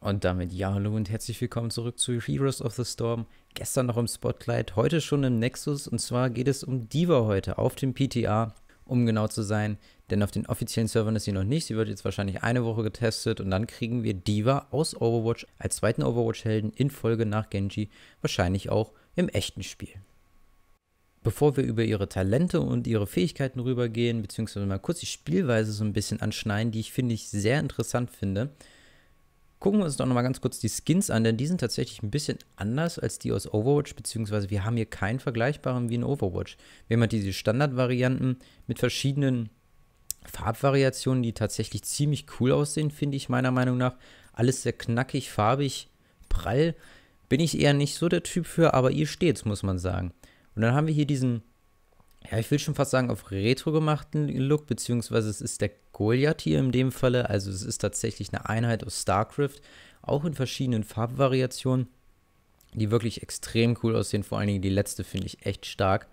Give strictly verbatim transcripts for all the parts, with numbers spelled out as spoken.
Und damit ja, hallo und herzlich willkommen zurück zu Heroes of the Storm. Gestern noch im Spotlight, heute schon im Nexus. Und zwar geht es um D.Va heute auf dem P T A, um genau zu sein. Denn auf den offiziellen Servern ist sie noch nicht. Sie wird jetzt wahrscheinlich eine Woche getestet. Und dann kriegen wir D.Va aus Overwatch als zweiten Overwatch-Helden in Folge nach Genji. Wahrscheinlich auch im echten Spiel. Bevor wir über ihre Talente und ihre Fähigkeiten rübergehen, beziehungsweise mal kurz die Spielweise so ein bisschen anschneiden, die ich finde ich sehr interessant finde, gucken wir uns doch nochmal ganz kurz die Skins an, denn die sind tatsächlich ein bisschen anders als die aus Overwatch, beziehungsweise wir haben hier keinen vergleichbaren wie in Overwatch. Wir haben halt diese Standardvarianten mit verschiedenen Farbvariationen, die tatsächlich ziemlich cool aussehen, finde ich meiner Meinung nach. Alles sehr knackig, farbig, prall. Bin ich eher nicht so der Typ für, aber ihr steht's, muss man sagen. Und dann haben wir hier diesen, ja, ich will schon fast sagen, auf Retro gemachten Look, beziehungsweise es ist der Goliath hier in dem Falle, also es ist tatsächlich eine Einheit aus StarCraft, auch in verschiedenen Farbvariationen, die wirklich extrem cool aussehen, vor allen Dingen die letzte finde ich echt stark.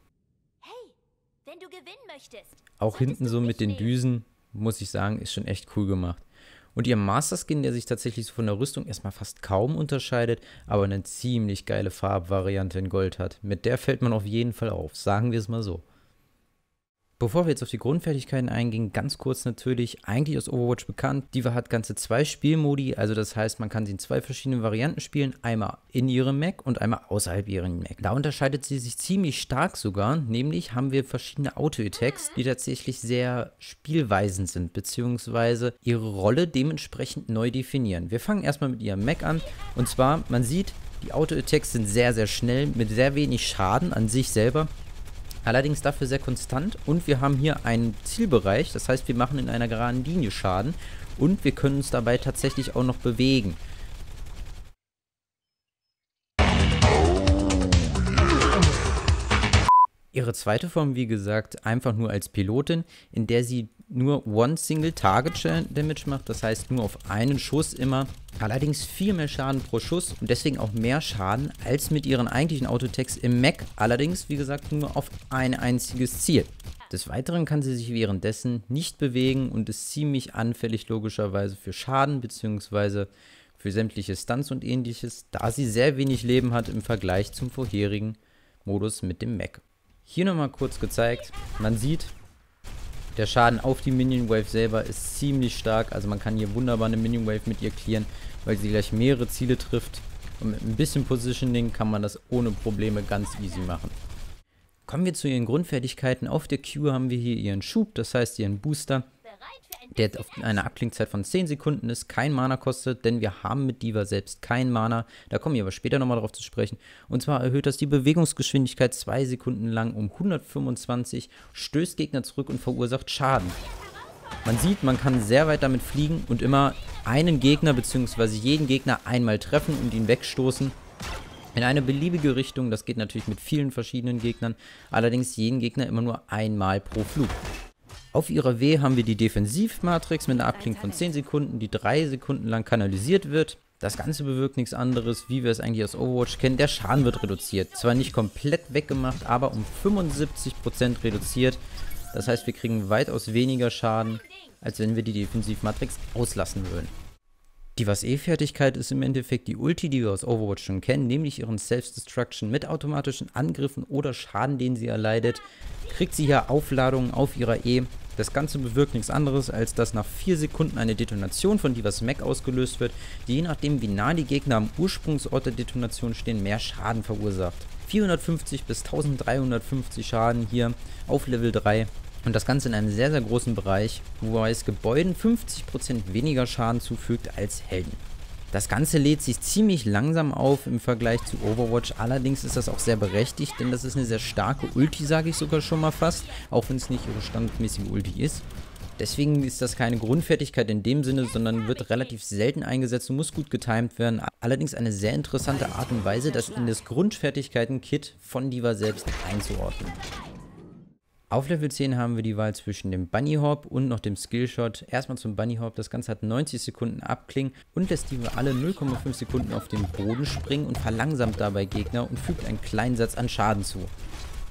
Hey, wenn du gewinnen möchtest, auch hinten so mit den Düsen, muss ich sagen, ist schon echt cool gemacht. Und ihr Master Skin, der sich tatsächlich so von der Rüstung erstmal fast kaum unterscheidet, aber eine ziemlich geile Farbvariante in Gold hat. Mit der fällt man auf jeden Fall auf, sagen wir es mal so. Bevor wir jetzt auf die Grundfertigkeiten eingehen, ganz kurz natürlich, eigentlich aus Overwatch bekannt, D.Va hat ganze zwei Spielmodi, also das heißt, man kann sie in zwei verschiedenen Varianten spielen, einmal in ihrem Mech und einmal außerhalb ihrem Mech. Da unterscheidet sie sich ziemlich stark sogar, nämlich haben wir verschiedene Auto-Attacks, die tatsächlich sehr spielweisend sind, beziehungsweise ihre Rolle dementsprechend neu definieren. Wir fangen erstmal mit ihrem Mech an, und zwar, man sieht, die Auto-Attacks sind sehr, sehr schnell, mit sehr wenig Schaden an sich selber. Allerdings dafür sehr konstant, und wir haben hier einen Zielbereich, das heißt, wir machen in einer geraden Linie Schaden und wir können uns dabei tatsächlich auch noch bewegen. Ihre zweite Form, wie gesagt, einfach nur als Pilotin, in der sie nur One Single Target Damage macht, das heißt nur auf einen Schuss immer, allerdings viel mehr Schaden pro Schuss und deswegen auch mehr Schaden als mit ihren eigentlichen Autotext im Mech, allerdings wie gesagt nur auf ein einziges Ziel. Des Weiteren kann sie sich währenddessen nicht bewegen und ist ziemlich anfällig logischerweise für Schaden bzw. für sämtliche Stunts und ähnliches, da sie sehr wenig Leben hat im Vergleich zum vorherigen Modus mit dem Mech. Hier nochmal kurz gezeigt, man sieht, der Schaden auf die Minion Wave selber ist ziemlich stark, also man kann hier wunderbar eine Minion Wave mit ihr clearen, weil sie gleich mehrere Ziele trifft. Und mit ein bisschen Positioning kann man das ohne Probleme ganz easy machen. Kommen wir zu ihren Grundfertigkeiten. Auf der Q haben wir hier ihren Schub, das heißt ihren Booster, der auf eine Abklingzeit von zehn Sekunden ist, kein Mana kostet, denn wir haben mit D.Va selbst kein Mana. Da kommen wir aber später nochmal drauf zu sprechen. Und zwar erhöht das die Bewegungsgeschwindigkeit zwei Sekunden lang um hundertfünfundzwanzig, stößt Gegner zurück und verursacht Schaden. Man sieht, man kann sehr weit damit fliegen und immer einen Gegner bzw. jeden Gegner einmal treffen und ihn wegstoßen. In eine beliebige Richtung, das geht natürlich mit vielen verschiedenen Gegnern, allerdings jeden Gegner immer nur einmal pro Flug. Auf ihrer W haben wir die Defensivmatrix mit einer Abklingung von zehn Sekunden, die drei Sekunden lang kanalisiert wird. Das Ganze bewirkt nichts anderes, wie wir es eigentlich aus Overwatch kennen. Der Schaden wird reduziert. Zwar nicht komplett weggemacht, aber um fünfundsiebzig Prozent reduziert. Das heißt, wir kriegen weitaus weniger Schaden, als wenn wir die Defensivmatrix auslassen würden. D.Vas E-Fertigkeit ist im Endeffekt die Ulti, die wir aus Overwatch schon kennen, nämlich ihren Self-Destruction mit automatischen Angriffen oder Schaden, den sie erleidet. Kriegt sie hier Aufladungen auf ihrer E. Das Ganze bewirkt nichts anderes, als dass nach vier Sekunden eine Detonation von D.Vas Mech ausgelöst wird, die je nachdem, wie nah die Gegner am Ursprungsort der Detonation stehen, mehr Schaden verursacht. vierhundertfünfzig bis eintausenddreihundertfünfzig Schaden hier auf Level drei. Und das Ganze in einem sehr, sehr großen Bereich, wobei es Gebäuden fünfzig Prozent weniger Schaden zufügt als Helden. Das Ganze lädt sich ziemlich langsam auf im Vergleich zu Overwatch, allerdings ist das auch sehr berechtigt, denn das ist eine sehr starke Ulti, sage ich sogar schon mal fast, auch wenn es nicht ihre standardmäßige Ulti ist. Deswegen ist das keine Grundfertigkeit in dem Sinne, sondern wird relativ selten eingesetzt und muss gut getimed werden. Allerdings eine sehr interessante Art und Weise, das in das Grundfertigkeiten-Kit von D.Va selbst einzuordnen. Auf Level zehn haben wir die Wahl zwischen dem Bunny Hop und noch dem Skillshot. Erstmal zum Bunny Hop, das Ganze hat neunzig Sekunden Abklingen und lässt die alle null Komma fünf Sekunden auf den Boden springen und verlangsamt dabei Gegner und fügt einen kleinen Satz an Schaden zu.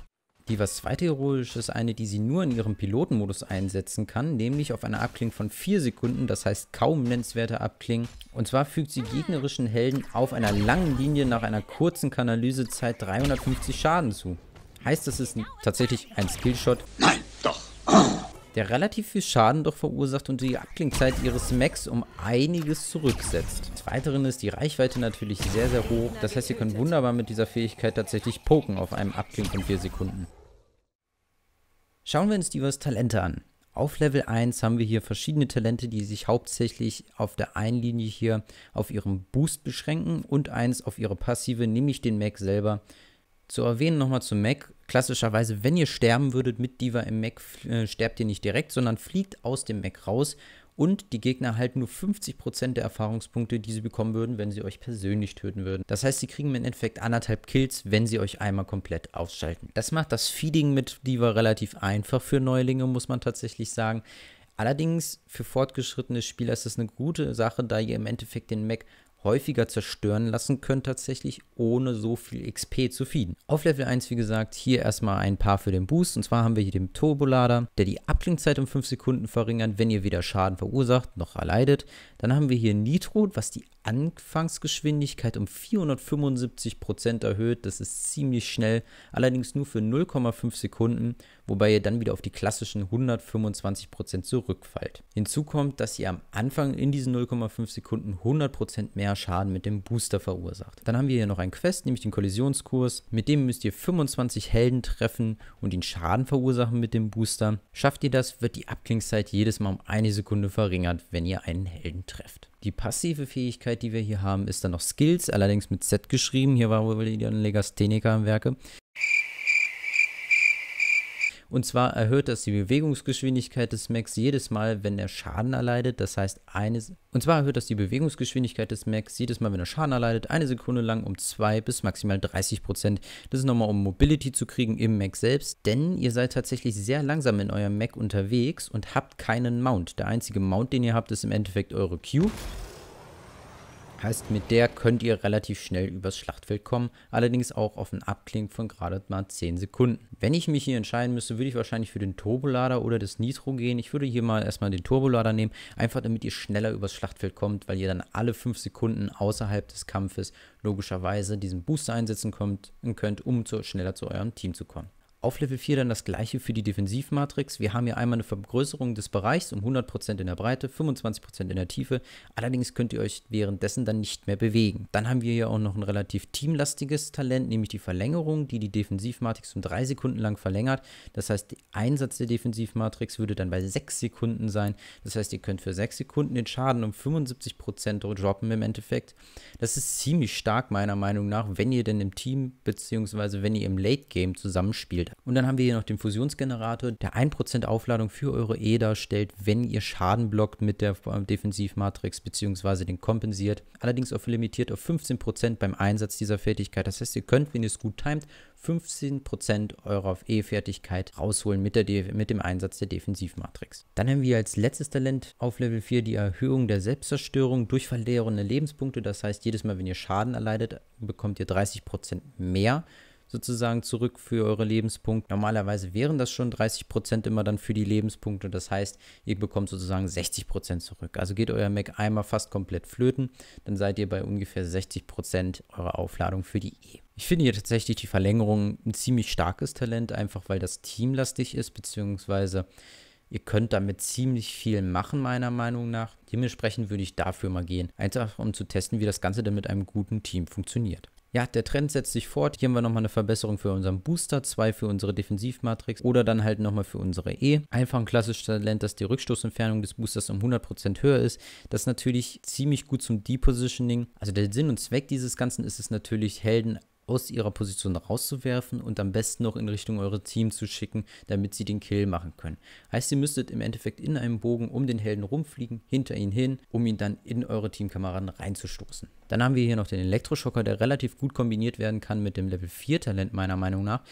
Divas zweite Heroische ist eine, die sie nur in ihrem Pilotenmodus einsetzen kann, nämlich auf einer Abkling von vier Sekunden, das heißt kaum nennenswerte Abklingen. Und zwar fügt sie gegnerischen Helden auf einer langen Linie nach einer kurzen Kanalysezeit dreihundertfünfzig Schaden zu. Heißt, das ist tatsächlich ein Skillshot. Nein, doch. Der relativ viel Schaden doch verursacht und die Abklingzeit ihres Mechs um einiges zurücksetzt. Des Weiteren ist die Reichweite natürlich sehr, sehr hoch. Das heißt, ihr könnt wunderbar mit dieser Fähigkeit tatsächlich poken auf einem Abkling von vier Sekunden. Schauen wir uns Divas Talente an. Auf Level eins haben wir hier verschiedene Talente, die sich hauptsächlich auf der einen Linie hier auf ihrem Boost beschränken und eins auf ihre Passive, nämlich den Mech selber. Zu erwähnen nochmal zum Mech. Klassischerweise, wenn ihr sterben würdet mit Diva im Mech, äh, sterbt ihr nicht direkt, sondern fliegt aus dem Mech raus und die Gegner erhalten nur fünfzig Prozent der Erfahrungspunkte, die sie bekommen würden, wenn sie euch persönlich töten würden. Das heißt, sie kriegen im Endeffekt anderthalb Kills, wenn sie euch einmal komplett ausschalten. Das macht das Feeding mit Diva relativ einfach für Neulinge, muss man tatsächlich sagen. Allerdings für fortgeschrittene Spieler ist es eine gute Sache, da ihr im Endeffekt den Mech häufiger zerstören lassen könnt tatsächlich, ohne so viel X P zu feeden. Auf Level eins, wie gesagt, hier erstmal ein paar für den Boost. Und zwar haben wir hier den Turbolader, der die Abklingzeit um fünf Sekunden verringert, wenn ihr weder Schaden verursacht noch erleidet. Dann haben wir hier Nitro, was die Anfangsgeschwindigkeit um vierhundertfünfundsiebzig Prozent erhöht. Das ist ziemlich schnell, allerdings nur für null Komma fünf Sekunden, wobei ihr dann wieder auf die klassischen hundertfünfundzwanzig Prozent zurückfallt. Hinzu kommt, dass ihr am Anfang in diesen null Komma fünf Sekunden hundert Prozent mehr Schaden mit dem Booster verursacht. Dann haben wir hier noch einen Quest, nämlich den Kollisionskurs. Mit dem müsst ihr fünfundzwanzig Helden treffen und ihnen Schaden verursachen mit dem Booster. Schafft ihr das, wird die Abklingzeit jedes Mal um eine Sekunde verringert, wenn ihr einen Helden trefft. Die passive Fähigkeit, die wir hier haben, ist dann noch Skills, allerdings mit Z geschrieben. Hier war wohl wieder ein Legastheniker am Werke. Und zwar erhöht das die Bewegungsgeschwindigkeit des Mechs jedes Mal, wenn er Schaden erleidet. Das heißt, eine, und zwar erhöht das die Bewegungsgeschwindigkeit des Mechs jedes Mal, wenn er Schaden erleidet, eine Sekunde lang um zwei bis maximal dreißig Prozent. Das ist nochmal, um Mobility zu kriegen im Mech selbst. Denn ihr seid tatsächlich sehr langsam in eurem Mech unterwegs und habt keinen Mount. Der einzige Mount, den ihr habt, ist im Endeffekt eure Q. Heißt, mit der könnt ihr relativ schnell übers Schlachtfeld kommen, allerdings auch auf einen Abklingen von gerade mal zehn Sekunden. Wenn ich mich hier entscheiden müsste, würde ich wahrscheinlich für den Turbolader oder das Nitro gehen. Ich würde hier mal erstmal den Turbolader nehmen, einfach damit ihr schneller übers Schlachtfeld kommt, weil ihr dann alle fünf Sekunden außerhalb des Kampfes logischerweise diesen Booster einsetzen könnt, um zu, schneller zu eurem Team zu kommen. Auf Level vier dann das gleiche für die Defensivmatrix. Wir haben hier einmal eine Vergrößerung des Bereichs um hundert Prozent in der Breite, fünfundzwanzig Prozent in der Tiefe. Allerdings könnt ihr euch währenddessen dann nicht mehr bewegen. Dann haben wir hier auch noch ein relativ teamlastiges Talent, nämlich die Verlängerung, die die Defensivmatrix um drei Sekunden lang verlängert. Das heißt, der Einsatz der Defensivmatrix würde dann bei sechs Sekunden sein. Das heißt, ihr könnt für sechs Sekunden den Schaden um fünfundsiebzig Prozent droppen im Endeffekt. Das ist ziemlich stark meiner Meinung nach, wenn ihr denn im Team bzw. wenn ihr im Late Game zusammenspielt. Und dann haben wir hier noch den Fusionsgenerator, der ein Prozent Aufladung für eure E darstellt, wenn ihr Schaden blockt mit der Defensivmatrix bzw. den kompensiert. Allerdings auch limitiert auf fünfzehn Prozent beim Einsatz dieser Fertigkeit. Das heißt, ihr könnt, wenn ihr es gut timet, fünfzehn Prozent eurer E-Fertigkeit rausholen mit, der De mit dem Einsatz der Defensivmatrix. Dann haben wir als letztes Talent auf Level vier die Erhöhung der Selbstzerstörung durch verlorene Lebenspunkte. Das heißt, jedes Mal, wenn ihr Schaden erleidet, bekommt ihr dreißig Prozent mehr sozusagen zurück für eure Lebenspunkte. Normalerweise wären das schon dreißig Prozent immer dann für die Lebenspunkte. Das heißt, ihr bekommt sozusagen sechzig Prozent zurück. Also geht euer Mech einmal fast komplett flöten, dann seid ihr bei ungefähr sechzig Prozent eurer Aufladung für die E. Ich finde hier tatsächlich die Verlängerung ein ziemlich starkes Talent, einfach weil das teamlastig ist, beziehungsweise ihr könnt damit ziemlich viel machen, meiner Meinung nach. Dementsprechend würde ich dafür mal gehen, einfach um zu testen, wie das Ganze dann mit einem guten Team funktioniert. Ja, der Trend setzt sich fort. Hier haben wir nochmal eine Verbesserung für unseren Booster, zwei für unsere Defensivmatrix oder dann halt nochmal für unsere E. Einfach ein klassisches Talent, dass die Rückstoßentfernung des Boosters um hundert Prozent höher ist. Das ist natürlich ziemlich gut zum Depositioning. Also der Sinn und Zweck dieses Ganzen ist es natürlich, Helden aus ihrer Position rauszuwerfen und am besten noch in Richtung eure Team zu schicken, damit sie den Kill machen können. Heißt, ihr müsstet im Endeffekt in einem Bogen um den Helden rumfliegen, hinter ihn hin, um ihn dann in eure Teamkameraden reinzustoßen. Dann haben wir hier noch den Elektroschocker, der relativ gut kombiniert werden kann mit dem Level vier Talent meiner Meinung nach.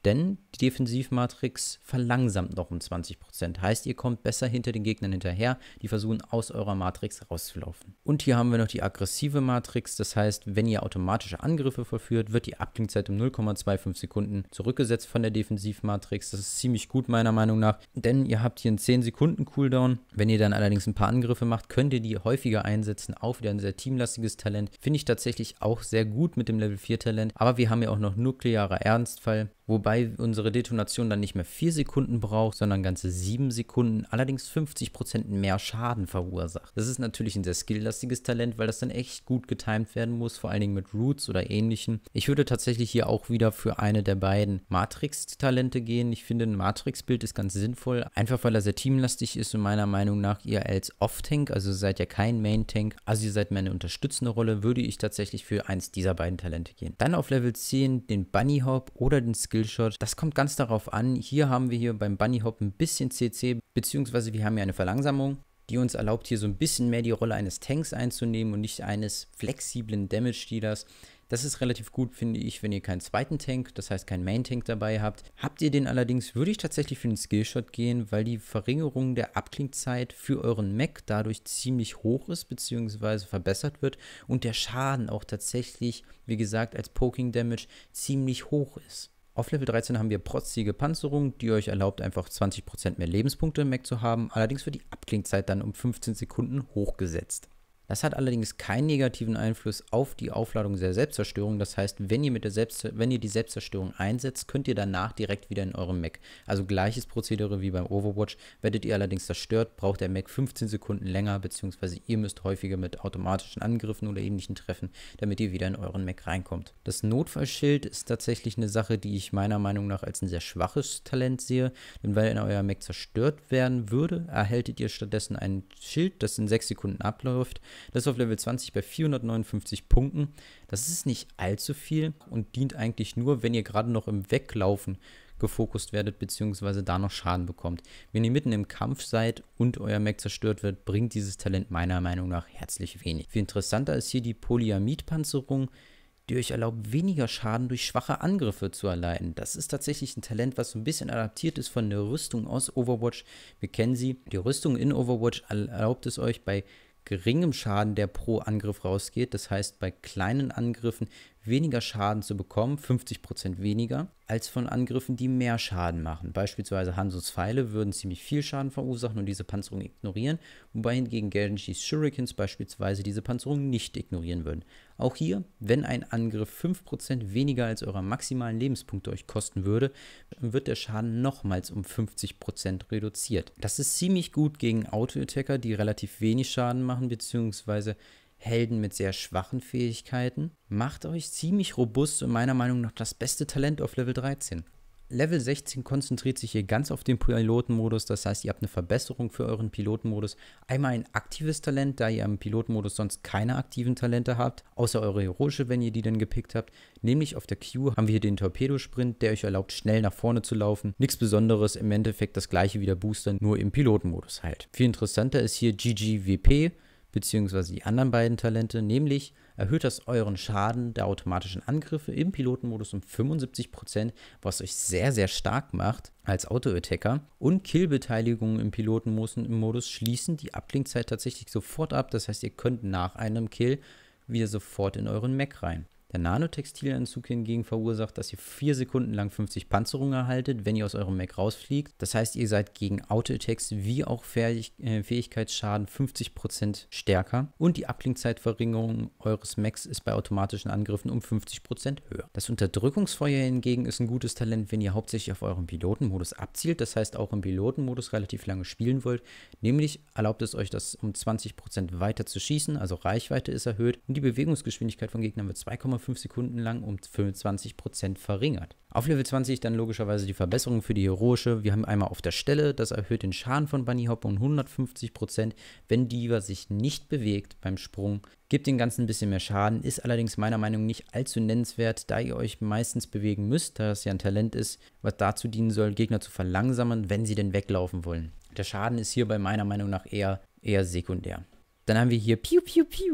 Denn die Defensivmatrix verlangsamt noch um zwanzig Prozent. Heißt, ihr kommt besser hinter den Gegnern hinterher, die versuchen aus eurer Matrix rauszulaufen. Und hier haben wir noch die aggressive Matrix. Das heißt, wenn ihr automatische Angriffe vollführt, wird die Abklingzeit um null Komma fünfundzwanzig Sekunden zurückgesetzt von der Defensivmatrix. Das ist ziemlich gut meiner Meinung nach, denn ihr habt hier einen zehn Sekunden Cooldown. Wenn ihr dann allerdings ein paar Angriffe macht, könnt ihr die häufiger einsetzen. Auch wieder ein sehr teamlastiges Talent. Finde ich tatsächlich auch sehr gut mit dem Level vier Talent. Aber wir haben ja auch noch nuklearer Ernstfall, wobei unsere Detonation dann nicht mehr vier Sekunden braucht, sondern ganze sieben Sekunden, allerdings fünfzig Prozent mehr Schaden verursacht. Das ist natürlich ein sehr skilllastiges Talent, weil das dann echt gut getimed werden muss, vor allen Dingen mit Roots oder ähnlichen. Ich würde tatsächlich hier auch wieder für eine der beiden Matrix-Talente gehen. Ich finde, ein Matrix-Bild ist ganz sinnvoll, einfach weil er sehr teamlastig ist und meiner Meinung nach ihr als Off-Tank, also seid ja kein Main-Tank, also ihr seid mehr eine unterstützende Rolle, würde ich tatsächlich für eins dieser beiden Talente gehen. Dann auf Level zehn den Bunny Hop oder den Skillshot. Das kommt ganz darauf an. Hier haben wir hier beim Bunny Hop ein bisschen C C, beziehungsweise wir haben hier eine Verlangsamung, die uns erlaubt, hier so ein bisschen mehr die Rolle eines Tanks einzunehmen und nicht eines flexiblen Damage-Dealers. Das ist relativ gut, finde ich, wenn ihr keinen zweiten Tank, das heißt keinen Main-Tank dabei habt. Habt ihr den allerdings, würde ich tatsächlich für den Skillshot gehen, weil die Verringerung der Abklingzeit für euren Mech dadurch ziemlich hoch ist, beziehungsweise verbessert wird und der Schaden auch tatsächlich, wie gesagt, als Poking Damage ziemlich hoch ist. Auf Level dreizehn haben wir protzige Panzerung, die euch erlaubt, einfach zwanzig Prozent mehr Lebenspunkte im Mech zu haben. Allerdings wird die Abklingzeit dann um fünfzehn Sekunden hochgesetzt. Das hat allerdings keinen negativen Einfluss auf die Aufladung der Selbstzerstörung. Das heißt, wenn ihr, mit der Selbst wenn ihr die Selbstzerstörung einsetzt, könnt ihr danach direkt wieder in eurem Mech. Also gleiches Prozedere wie beim Overwatch. Werdet ihr allerdings zerstört, braucht der Mech fünfzehn Sekunden länger, beziehungsweise ihr müsst häufiger mit automatischen Angriffen oder ähnlichen treffen, damit ihr wieder in euren Mech reinkommt. Das Notfallschild ist tatsächlich eine Sache, die ich meiner Meinung nach als ein sehr schwaches Talent sehe. Denn weil in euer Mech zerstört werden würde, erhaltet ihr stattdessen ein Schild, das in sechs Sekunden abläuft. Das ist auf Level zwanzig bei vierhundertneunundfünfzig Punkten. Das ist nicht allzu viel und dient eigentlich nur, wenn ihr gerade noch im Weglaufen gefokust werdet, beziehungsweise da noch Schaden bekommt. Wenn ihr mitten im Kampf seid und euer Mech zerstört wird, bringt dieses Talent meiner Meinung nach herzlich wenig. Viel interessanter ist hier die Polyamid-Panzerung, die euch erlaubt, weniger Schaden durch schwache Angriffe zu erleiden. Das ist tatsächlich ein Talent, was so ein bisschen adaptiert ist von der Rüstung aus Overwatch. Wir kennen sie. Die Rüstung in Overwatch erlaubt es euch bei geringem Schaden, der pro Angriff rausgeht, das heißt bei kleinen Angriffen weniger Schaden zu bekommen, fünfzig Prozent weniger, als von Angriffen, die mehr Schaden machen. Beispielsweise Hanzos Pfeile würden ziemlich viel Schaden verursachen und diese Panzerung ignorieren, wobei hingegen Genjis Shurikens beispielsweise diese Panzerung nicht ignorieren würden. Auch hier, wenn ein Angriff fünf Prozent weniger als eure maximalen Lebenspunkte euch kosten würde, wird der Schaden nochmals um fünfzig Prozent reduziert. Das ist ziemlich gut gegen Auto-Attacker, die relativ wenig Schaden machen, beziehungsweise Helden mit sehr schwachen Fähigkeiten. Macht euch ziemlich robust und meiner Meinung nach das beste Talent auf Level dreizehn. Level sechzehn konzentriert sich hier ganz auf den Pilotenmodus, das heißt, ihr habt eine Verbesserung für euren Pilotenmodus. Einmal ein aktives Talent, da ihr im Pilotenmodus sonst keine aktiven Talente habt, außer eure heroische, wenn ihr die dann gepickt habt. Nämlich auf der Q haben wir hier den Torpedosprint, der euch erlaubt, schnell nach vorne zu laufen. Nichts Besonderes, im Endeffekt das gleiche wie der Booster, nur im Pilotenmodus halt. Viel interessanter ist hier G G W P, beziehungsweise die anderen beiden Talente, nämlich erhöht das euren Schaden der automatischen Angriffe im Pilotenmodus um fünfundsiebzig Prozent, was euch sehr, sehr stark macht als Auto-Attacker. Und Killbeteiligungen im Pilotenmodus schließen die Abklingzeit tatsächlich sofort ab. Das heißt, ihr könnt nach einem Kill wieder sofort in euren Mech rein. Der Nanotextilanzug hingegen verursacht, dass ihr vier Sekunden lang fünfzig Panzerung erhaltet, wenn ihr aus eurem Mech rausfliegt. Das heißt, ihr seid gegen Auto-Attacks wie auch Fähig äh, Fähigkeitsschaden fünfzig Prozent stärker. Und die Abklingzeitverringerung eures Mechs ist bei automatischen Angriffen um fünfzig Prozent höher. Das Unterdrückungsfeuer hingegen ist ein gutes Talent, wenn ihr hauptsächlich auf euren Pilotenmodus abzielt. Das heißt, auch im Pilotenmodus relativ lange spielen wollt. Nämlich erlaubt es euch, das um zwanzig Prozent weiter zu schießen, also Reichweite ist erhöht. Und die Bewegungsgeschwindigkeit von Gegnern wird zwei Komma fünf Sekunden lang um fünfundzwanzig Prozent verringert. Auf Level zwanzig dann logischerweise die Verbesserung für die heroische. Wir haben einmal auf der Stelle, das erhöht den Schaden von Bunny Hop um hundertfünfzig Prozent, wenn Diva sich nicht bewegt beim Sprung. Gibt den Ganzen ein bisschen mehr Schaden, ist allerdings meiner Meinung nach nicht allzu nennenswert, da ihr euch meistens bewegen müsst, da es ja ein Talent ist, was dazu dienen soll, Gegner zu verlangsamen, wenn sie denn weglaufen wollen. Der Schaden ist hierbei meiner Meinung nach eher, eher sekundär. Dann haben wir hier Piu Piu Piu.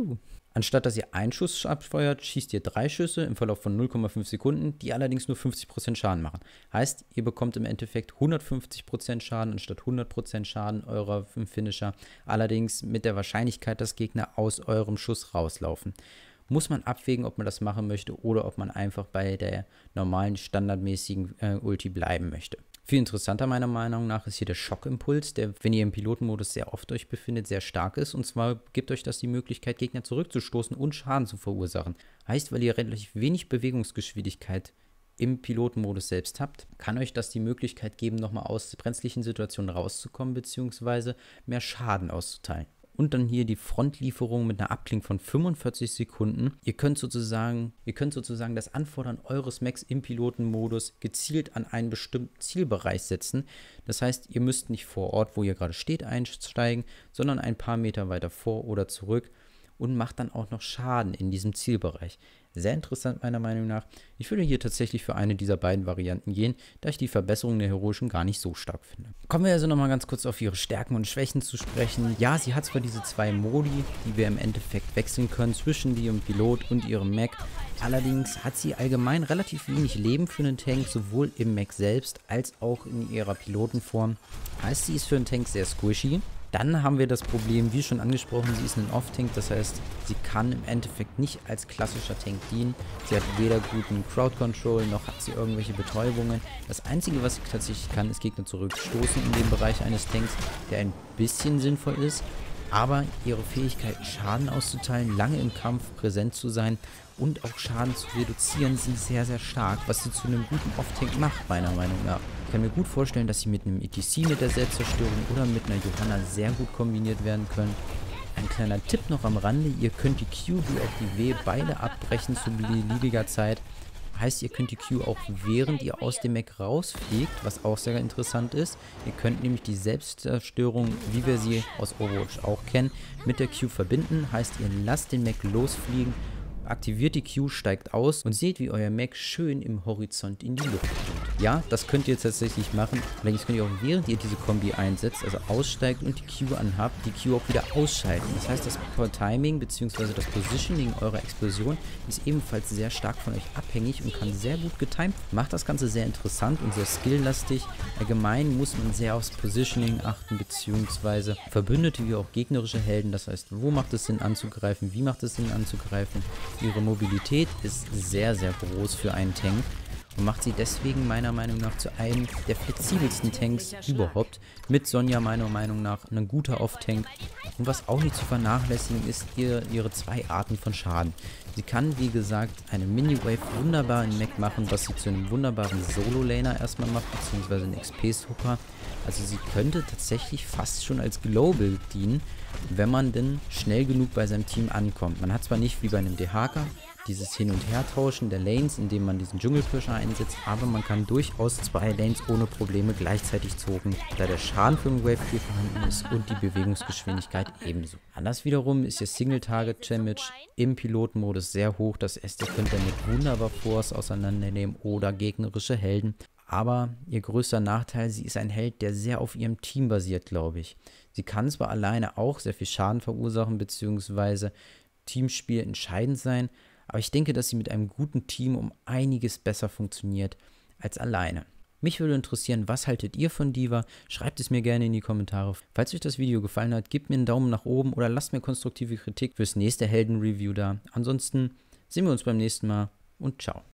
Anstatt dass ihr einen Schuss abfeuert, schießt ihr drei Schüsse im Verlauf von null Komma fünf Sekunden, die allerdings nur fünfzig Prozent Schaden machen. Heißt, ihr bekommt im Endeffekt hundertfünfzig Prozent Schaden anstatt hundert Prozent Schaden eurer Finisher. Allerdings mit der Wahrscheinlichkeit, dass Gegner aus eurem Schuss rauslaufen. Muss man abwägen, ob man das machen möchte oder ob man einfach bei der normalen, standardmäßigen äh, Ulti bleiben möchte. Viel interessanter meiner Meinung nach ist hier der Schockimpuls, der, wenn ihr im Pilotenmodus sehr oft euch befindet, sehr stark ist. Und zwar gibt euch das die Möglichkeit, Gegner zurückzustoßen und Schaden zu verursachen. Heißt, weil ihr relativ wenig Bewegungsgeschwindigkeit im Pilotenmodus selbst habt, kann euch das die Möglichkeit geben, nochmal aus brenzlichen Situationen rauszukommen, beziehungsweise mehr Schaden auszuteilen. Und dann hier die Frontlieferung mit einer Abklingung von fünfundvierzig Sekunden. Ihr könnt sozusagen, ihr könnt sozusagen das Anfordern eures Mechs im Pilotenmodus gezielt an einen bestimmten Zielbereich setzen. Das heißt, ihr müsst nicht vor Ort, wo ihr gerade steht, einsteigen, sondern ein paar Meter weiter vor oder zurück und macht dann auch noch Schaden in diesem Zielbereich. Sehr interessant meiner Meinung nach. Ich würde hier tatsächlich für eine dieser beiden Varianten gehen, da ich die Verbesserung der Heroischen gar nicht so stark finde. Kommen wir also nochmal ganz kurz auf ihre Stärken und Schwächen zu sprechen. Ja, sie hat zwar diese zwei Modi, die wir im Endeffekt wechseln können zwischen ihrem Pilot und ihrem Mech. Allerdings hat sie allgemein relativ wenig Leben für einen Tank, sowohl im Mech selbst als auch in ihrer Pilotenform. Heißt, sie ist für einen Tank sehr squishy. Dann haben wir das Problem, wie schon angesprochen, sie ist ein Off-Tank, das heißt, sie kann im Endeffekt nicht als klassischer Tank dienen. Sie hat weder guten Crowd-Control, noch hat sie irgendwelche Betäubungen. Das Einzige, was sie tatsächlich kann, ist Gegner zurückstoßen in dem Bereich eines Tanks, der ein bisschen sinnvoll ist. Aber ihre Fähigkeit, Schaden auszuteilen, lange im Kampf präsent zu sein und auch Schaden zu reduzieren, sind sehr, sehr stark, was sie zu einem guten Off-Tank macht, meiner Meinung nach. Ich kann mir gut vorstellen, dass sie mit einem E T C mit der Selbstzerstörung oder mit einer Johanna sehr gut kombiniert werden können. Ein kleiner Tipp noch am Rande, ihr könnt die Q wie auch die W beide abbrechen zu beliebiger Zeit. Heißt, ihr könnt die Q auch während ihr aus dem Mech rausfliegt, was auch sehr interessant ist. Ihr könnt nämlich die Selbstzerstörung, wie wir sie aus Overwatch auch kennen, mit der Q verbinden. Heißt, ihr lasst den Mech losfliegen, aktiviert die Q, steigt aus und seht, wie euer Mech schön im Horizont in die Luft fliegt. Ja, das könnt ihr tatsächlich machen. Allerdings könnt ihr auch, während ihr diese Kombi einsetzt, also aussteigt und die Q anhabt, die Q auch wieder ausschalten. Das heißt, das Timing bzw. das Positioning eurer Explosion ist ebenfalls sehr stark von euch abhängig und kann sehr gut getimed. Macht das Ganze sehr interessant und sehr skilllastig. Allgemein muss man sehr aufs Positioning achten, beziehungsweise Verbündete wie auch gegnerische Helden. Das heißt, wo macht es Sinn anzugreifen, wie macht es Sinn anzugreifen. Ihre Mobilität ist sehr, sehr groß für einen Tank und macht sie deswegen meiner Meinung nach zu einem der flexibelsten Tanks überhaupt. Mit Sonja meiner Meinung nach ein guter Off-Tank. Und was auch nicht zu vernachlässigen ist, ihr, ihre zwei Arten von Schaden. Sie kann, wie gesagt, eine Mini-Wave wunderbar in Mech machen, was sie zu einem wunderbaren Solo-Laner erstmal macht, beziehungsweise ein X P-Super. Also sie könnte tatsächlich fast schon als Global dienen, wenn man denn schnell genug bei seinem Team ankommt. Man hat zwar nicht wie bei einem D H K dieses Hin- und Hertauschen der Lanes, indem man diesen Dschungelpusher einsetzt, aber man kann durchaus zwei Lanes ohne Probleme gleichzeitig zogen, da der Schaden für den Wave vier vorhanden ist und die Bewegungsgeschwindigkeit ebenso. Anders wiederum ist ihr Single-Target-Damage im Pilotenmodus sehr hoch, das heißt, ihr könnt damit wunderbar Force auseinandernehmen oder gegnerische Helden. Aber ihr größter Nachteil, sie ist ein Held, der sehr auf ihrem Team basiert, glaube ich. Sie kann zwar alleine auch sehr viel Schaden verursachen, beziehungsweise Teamspiel entscheidend sein, aber ich denke, dass sie mit einem guten Team um einiges besser funktioniert als alleine. Mich würde interessieren, was haltet ihr von D.Va? Schreibt es mir gerne in die Kommentare. Falls euch das Video gefallen hat, gebt mir einen Daumen nach oben oder lasst mir konstruktive Kritik fürs nächste Helden-Review da. Ansonsten sehen wir uns beim nächsten Mal und ciao.